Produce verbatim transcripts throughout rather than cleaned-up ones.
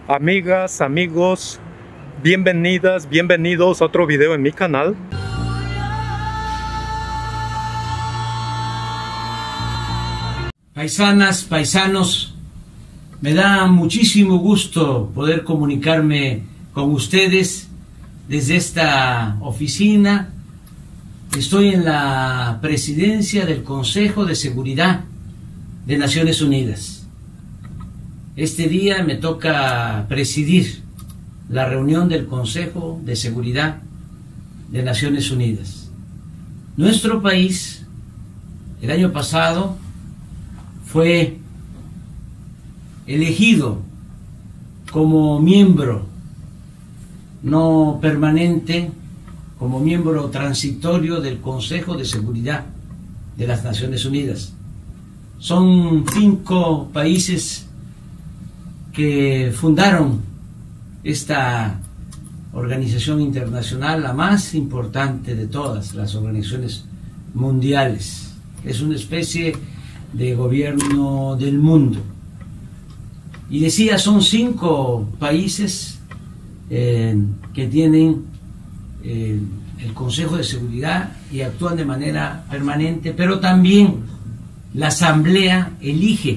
Amigas, amigos, bienvenidas, bienvenidos a otro video en mi canal. Paisanas, paisanos, me da muchísimo gusto poder comunicarme con ustedes desde esta oficina. Estoy en la presidencia del Consejo de Seguridad de Naciones Unidas. Este día me toca presidir la reunión del Consejo de Seguridad de Naciones Unidas. Nuestro país, el año pasado, fue elegido como miembro no permanente, como miembro transitorio del Consejo de Seguridad de las Naciones Unidas. Son cinco países que fundaron esta organización internacional, la más importante de todas las organizaciones mundiales. Es una especie de gobierno del mundo. Y decía, son cinco países eh, que tienen eh, el Consejo de Seguridad y actúan de manera permanente, pero también la Asamblea elige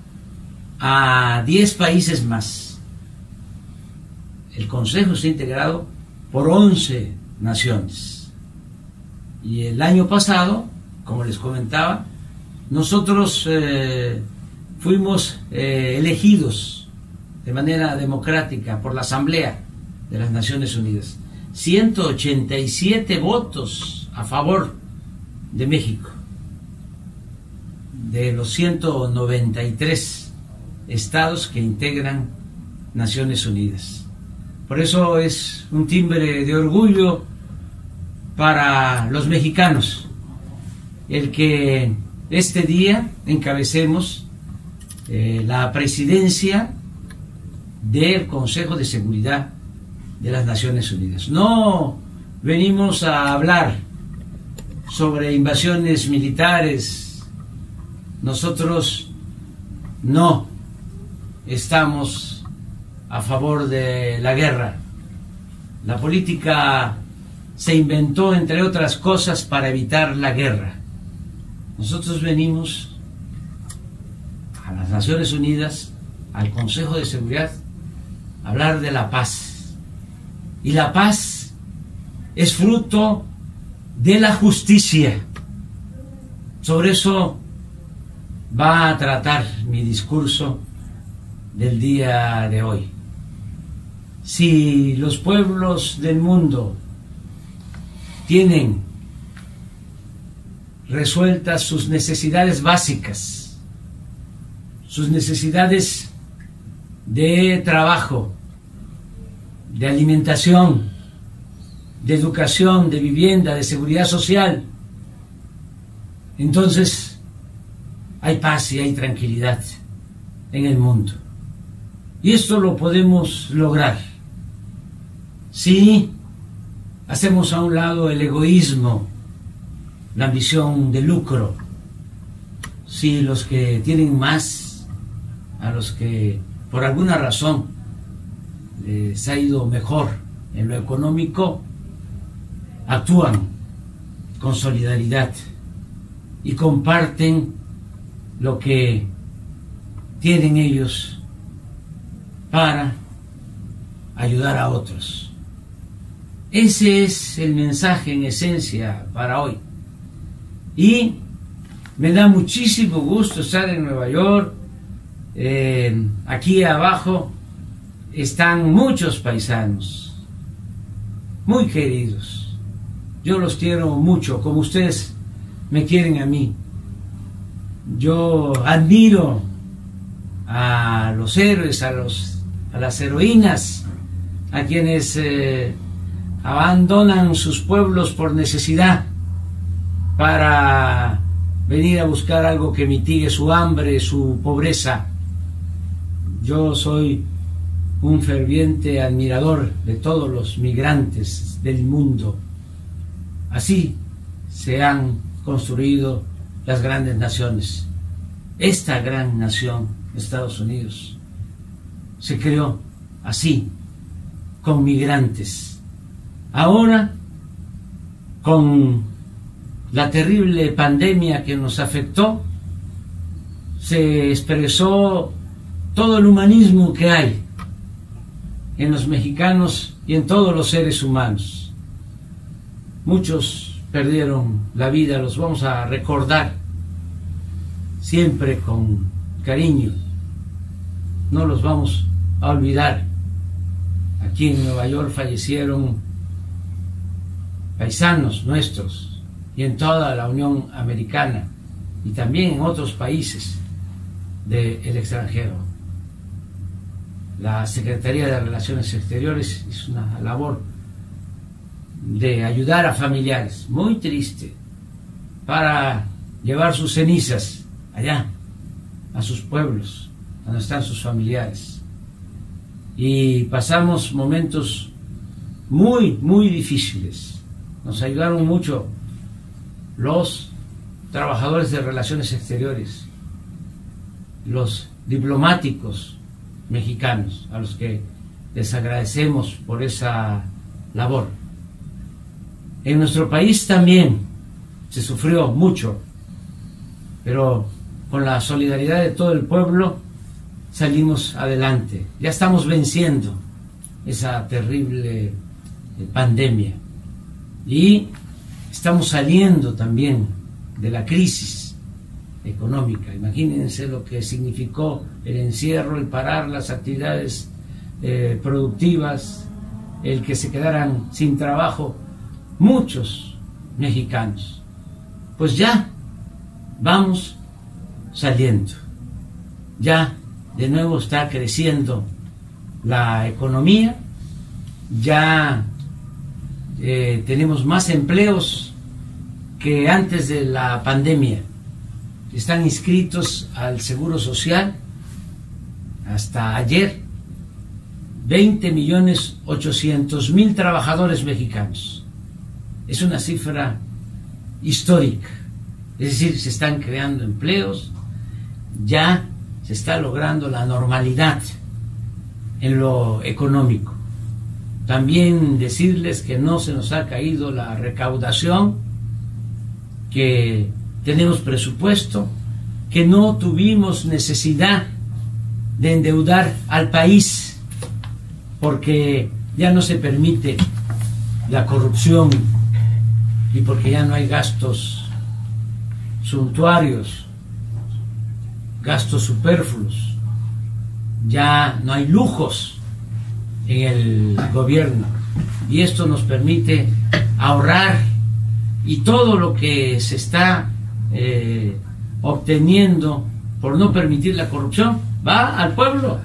a diez países más. El Consejo está integrado por once naciones. Y el año pasado, como les comentaba, nosotros eh, fuimos eh, elegidos de manera democrática por la Asamblea de las Naciones Unidas. ciento ochenta y siete votos a favor de México, de los ciento noventa y tres estados que integran Naciones Unidas. Por eso es un timbre de orgullo para los mexicanos el que este día encabecemos eh, la presidencia del Consejo de Seguridad de las Naciones Unidas. No venimos a hablar sobre invasiones militares. Nosotros no estamos a favor de la guerra. La política se inventó, entre otras cosas, para evitar la guerra. Nosotros venimos a las Naciones Unidas, al Consejo de Seguridad, a hablar de la paz. Y la paz es fruto de la justicia. Sobre eso va a tratar mi discurso del día de hoy. Si los pueblos del mundo tienen resueltas sus necesidades básicas, sus necesidades de trabajo, de alimentación, de educación, de vivienda, de seguridad social, entonces hay paz y hay tranquilidad en el mundo. Y esto lo podemos lograr si hacemos a un lado el egoísmo, la ambición de lucro, si los que tienen más, a los que por alguna razón les ha ido mejor en lo económico, actúan con solidaridad y comparten lo que tienen ellos para ayudar a otros. Ese es el mensaje en esencia para hoy. Y me da muchísimo gusto estar en Nueva York. Eh, aquí abajo están muchos paisanos muy queridos. Yo los quiero mucho, como ustedes me quieren a mí. Yo admiro a los héroes, a, los, a las heroínas, a quienes eh, abandonan sus pueblos por necesidad para venir a buscar algo que mitigue su hambre, su pobreza. Yo soy un ferviente admirador de todos los migrantes del mundo. Así se han construido las grandes naciones. Esta gran nación, Estados Unidos, se creó así, con migrantes. Ahora, con la terrible pandemia que nos afectó, se expresó todo el humanismo que hay en los mexicanos y en todos los seres humanos. Muchos perdieron la vida, los vamos a recordar siempre con cariño, no los vamos a olvidar. Aquí en Nueva York fallecieron paisanos nuestros y en toda la Unión Americana y también en otros países del extranjero. La Secretaría de Relaciones Exteriores hizo una labor de ayudar a familiares, muy triste, para llevar sus cenizas allá, a sus pueblos, donde están sus familiares. Y pasamos momentos muy, muy difíciles. Nos ayudaron mucho los trabajadores de Relaciones Exteriores, los diplomáticos mexicanos, a los que les agradecemos por esa labor. En nuestro país también se sufrió mucho, pero con la solidaridad de todo el pueblo salimos adelante. Ya estamos venciendo esa terrible pandemia y estamos saliendo también de la crisis económica. Imagínense lo que significó el encierro, el parar las actividades eh, productivas, el que se quedaran sin trabajo muchos mexicanos. Pues ya vamos saliendo, ya de nuevo está creciendo la economía, ya eh, tenemos más empleos que antes de la pandemia. Están inscritos al Seguro Social hasta ayer veinte millones ochocientos mil trabajadores mexicanos. Es una cifra histórica, es decir, se están creando empleos, ya se está logrando la normalidad en lo económico. También decirles que no se nos ha caído la recaudación, que tenemos presupuesto, que no tuvimos necesidad de endeudar al país, porque ya no se permite la corrupción y porque ya no hay gastos suntuarios, gastos superfluos, ya no hay lujos en el gobierno, y esto nos permite ahorrar, y todo lo que se está eh, obteniendo por no permitir la corrupción va al pueblo.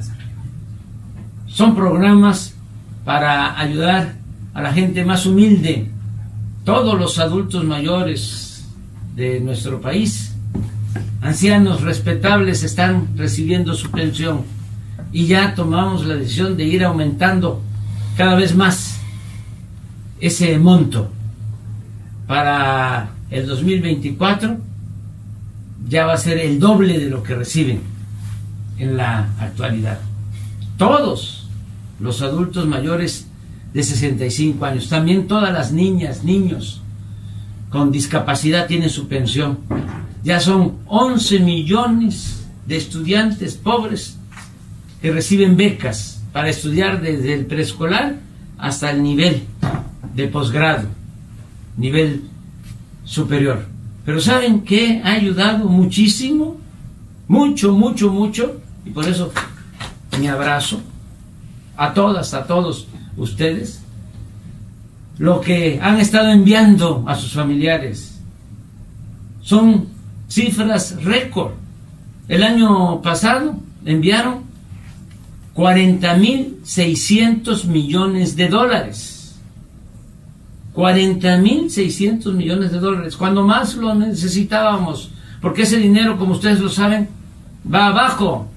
Son programas para ayudar a la gente más humilde. Todos los adultos mayores de nuestro país, ancianos respetables, están recibiendo su pensión, y ya tomamos la decisión de ir aumentando cada vez más ese monto. Para el dos mil veinticuatro ya va a ser el doble de lo que reciben en la actualidad. Todos los adultos mayores de sesenta y cinco años, también todas las niñas, niños con discapacidad tienen su pensión. Ya son once millones de estudiantes pobres que reciben becas para estudiar desde el preescolar hasta el nivel de posgrado, nivel superior. Pero ¿saben qué ha ayudado muchísimo? Mucho, mucho, mucho. Y por eso mi abrazo a todas, a todos ustedes, lo que han estado enviando a sus familiares. Son cifras récord. El año pasado enviaron cuarenta mil seiscientos millones de dólares. cuarenta mil seiscientos millones de dólares, cuando más lo necesitábamos, porque ese dinero, como ustedes lo saben, va abajo,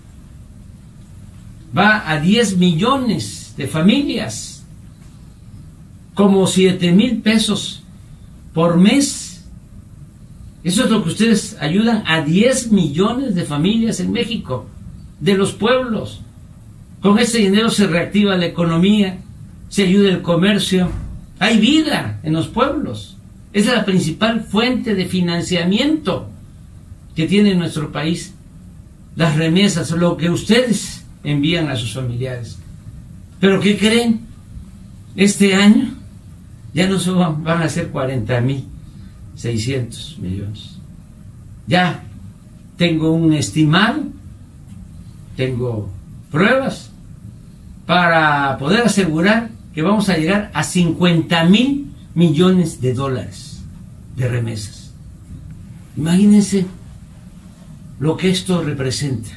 va a diez millones de familias, como siete mil pesos por mes. Eso es lo que ustedes ayudan a diez millones de familias en México, de los pueblos. Con ese dinero se reactiva la economía, se ayuda el comercio, hay vida en los pueblos. Es la principal fuente de financiamiento que tiene nuestro país. Las remesas, lo que ustedes envían a sus familiares. ¿Pero qué creen? Este año ya no se van, van a ser cuarenta mil seiscientos millones. Ya tengo un estimado, tengo pruebas para poder asegurar que vamos a llegar a cincuenta mil millones de dólares de remesas. Imagínense lo que esto representa.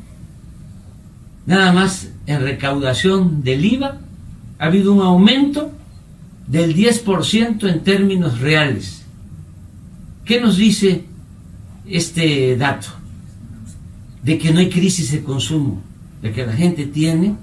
Nada más en recaudación del I V A ha habido un aumento del diez por ciento en términos reales. ¿Qué nos dice este dato? De que no hay crisis de consumo, de que la gente tiene,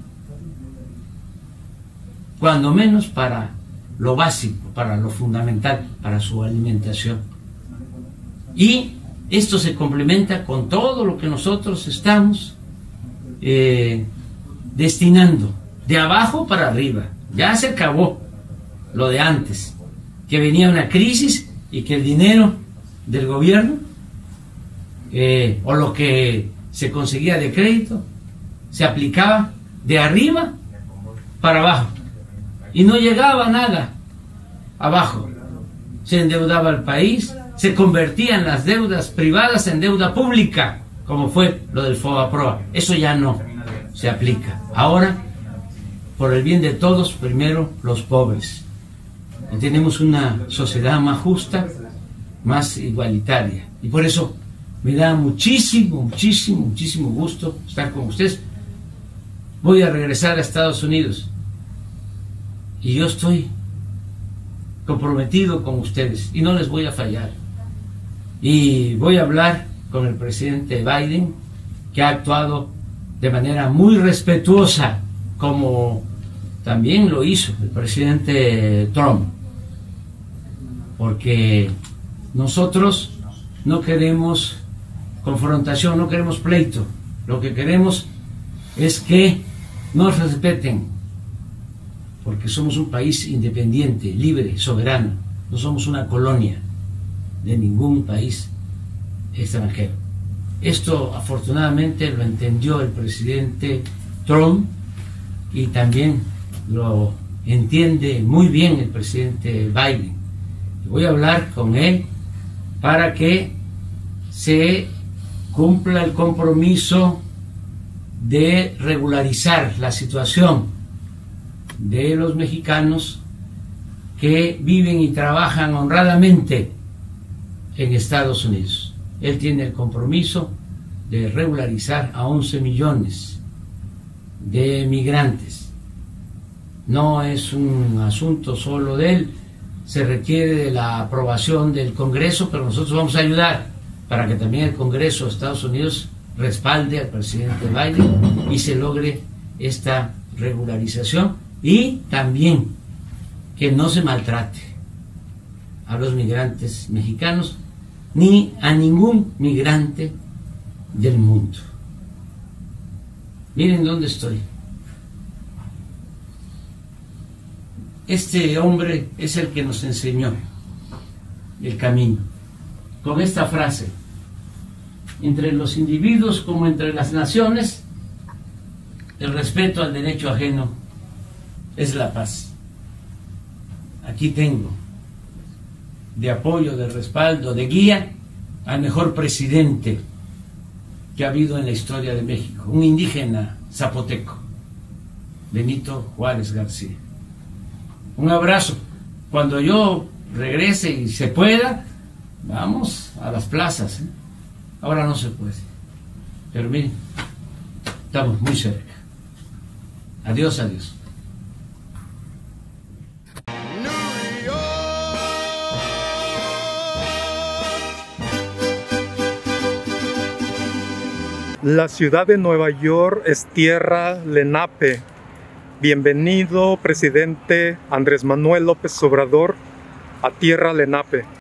cuando menos para lo básico, para lo fundamental, para su alimentación. Y esto se complementa con todo lo que nosotros estamos eh, destinando, de abajo para arriba. Ya se acabó lo de antes, que venía una crisis y que el dinero del gobierno eh, o lo que se conseguía de crédito se aplicaba de arriba para abajo y no llegaba nada abajo. Se endeudaba el país, se convertían las deudas privadas en deuda pública, como fue lo del FOBAPROA. Eso ya no se aplica. Ahora, por el bien de todos, primero los pobres. Y tenemos una sociedad más justa, más igualitaria. Y por eso me da muchísimo, muchísimo, muchísimo gusto estar con ustedes. Voy a regresar a Estados Unidos y yo estoy comprometido con ustedes y no les voy a fallar. Y voy a hablar con el presidente Biden, que ha actuado de manera muy respetuosa, como también lo hizo el presidente Trump, porque nosotros no queremos confrontación, no queremos pleito. Lo que queremos es que nos respeten, porque somos un país independiente, libre, soberano. No somos una colonia de ningún país extranjero. Esto afortunadamente lo entendió el presidente Trump y también lo entiende muy bien el presidente Biden. Voy a hablar con él para que se cumpla el compromiso de regularizar la situación de los mexicanos que viven y trabajan honradamente en Estados Unidos. Él tiene el compromiso de regularizar a once millones de migrantes. No es un asunto solo de él, se requiere de la aprobación del Congreso, pero nosotros vamos a ayudar para que también el Congreso de Estados Unidos respalde al presidente Biden y se logre esta regularización, y también que no se maltrate a los migrantes mexicanos ni a ningún migrante del mundo. Miren dónde estoy. Este hombre es el que nos enseñó el camino, con esta frase: entre los individuos como entre las naciones, el respeto al derecho ajeno es la paz. Aquí tengo de apoyo, de respaldo, de guía al mejor presidente que ha habido en la historia de México, un indígena zapoteco, Benito Juárez García. Un abrazo. Cuando yo regrese y se pueda, vamos a las plazas, ¿eh? Ahora no se puede, pero miren, estamos muy cerca. Adiós, adiós. La ciudad de Nueva York es tierra Lenape. Bienvenido, presidente Andrés Manuel López Obrador, a tierra Lenape.